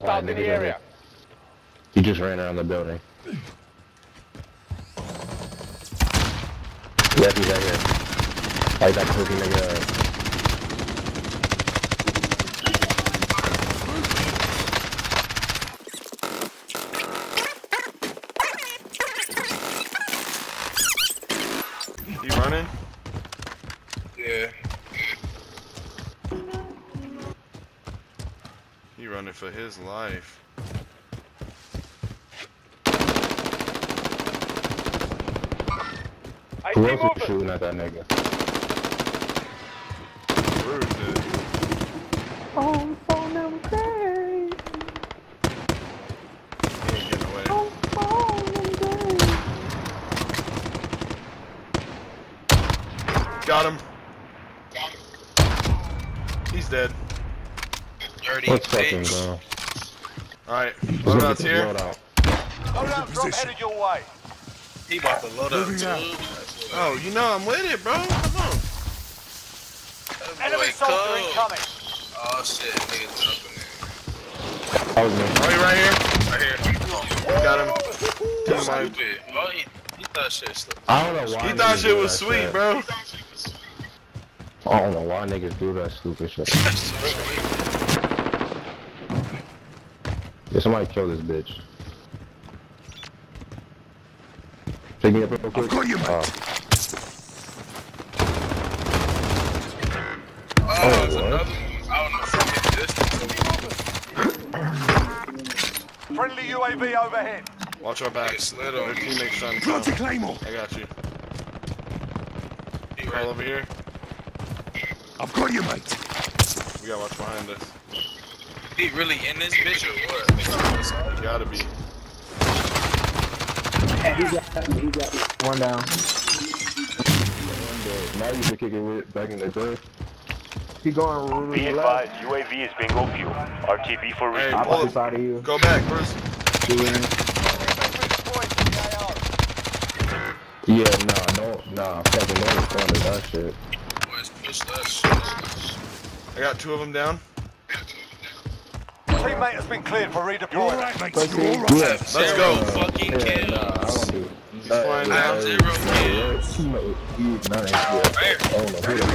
Hostiles in the area. He just ran around the building. Yeah, he's right here. I got cooking nigga. He running? Yeah. He running for his life. Who else is shooting at that nigga? Where is it? Oh, phone them crazy. He ain't getting away. Oh, phone them crazy. Got him. He's dead. Dirty Let's fucking bitch. go. Alright, loadout's here. Loadout drop headed your way. He about to load up too. Oh, you know I'm with it, bro. Come on. Enemy soldier incoming. Oh shit, niggas jumping in. That was me. Oh, he right here? Right here. Got him. Team wiped. Stupid. Oh, he thought shit stupid. I don't know why. He thought niggas shit do was that sweet, shit. bro. I don't know why niggas do that stupid shit. Yeah, somebody kill this bitch. Pick me up real quick. Oh, Oh, there's what? another. I don't know if I get this. Friendly UAV overhead. Watch our back. Nigga slid Their on me. teammates trying to come. I got you. He All right. over here. I've got you, mate. We gotta watch behind us. He really in this bitch or what? You gotta be. One down. Now you can kick it with back in the day. He going Be really advised, left. UAV is bingo fuel. RTB for Hey, respawn. pull Opposite it. side of you. Go back, Bruce. Yeah, nah, fucking don't respond to that shit. Boys, push that shit. I got 2 of them down. Teammate has been cleared for You're redeployment. alright, mate. Pussy. You're alright. Yeah. Let's go. Fucking Yeah, kills. nah, I don't do. He's flying I down. have 0 kills. I don't know who the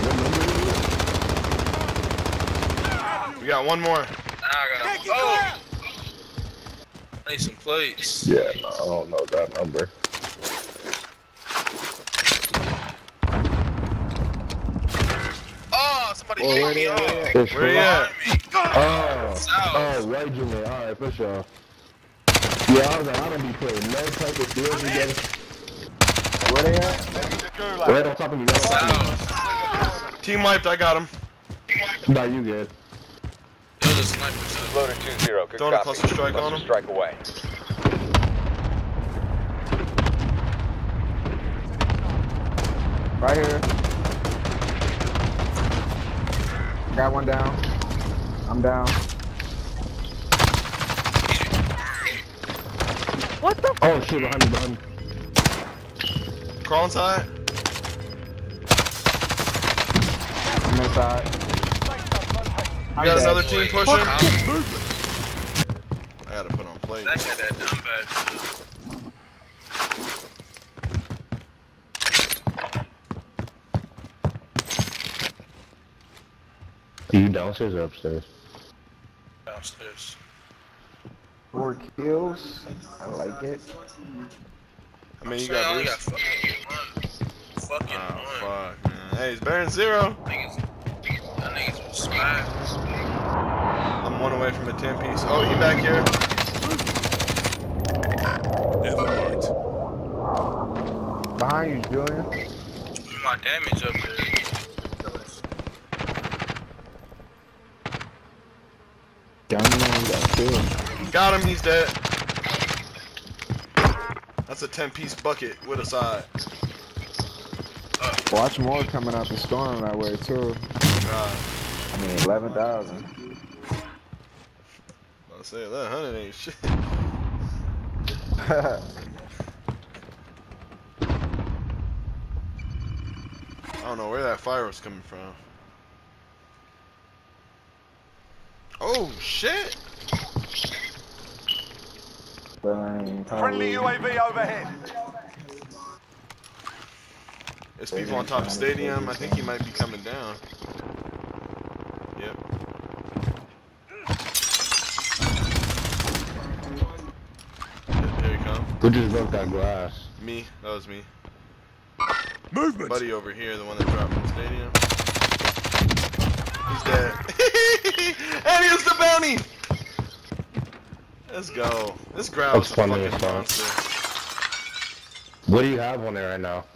fuck. We got 1 more. Now I gotta. Oh! I need some plates. Yeah, no, I don't know that number. Oh, somebody Oh, where picked me they up. at? It's Where you at? Oh, right, Jimmy. Alright, for sure. Yeah, I was like, I don't be putting no type of deals together. Where they at? Right on top of me, right on top of South. Team wiped, I got him. me. Nah, you good. Yo, the sniper's up. Loader 2-0. Good Throwing a copy. cluster strike on him. Strike away. Right here. Got one down. I'm down. What the? Oh shit, behind me. Crawl inside. I'm inside. We got another team Wait, pushing. how- I gotta put on plate. That got that dumb bad. Are you downstairs or upstairs? Downstairs. 4 kills. I like it. I mean, you I only got got Bruce. fucking Oh, one. fuck, man. Hey, it's better than 0. That niggas was smashed. I'm 1 away from a 10-piece. Oh, he back here. Never mind. Behind you, Julian. Do my damage up there. Down there, you got killed. Got him, he's dead. That's a 10-piece bucket with a side. Watch more coming out the storm that way too. God. I mean, 11,000. I say 1100 ain't shit. I don't know where that fire was coming from. Oh shit! Friendly UAV overhead. There's people on top of the stadium. I think he might be coming down. Yep. There you come. Who just broke that glass? Me. That was me. Movement. Buddy over here, the one that dropped from the stadium. He's dead. And here's the bounty! Let's go. This ground is a That's funny fucking as fuck. monster. What do you have on there right now?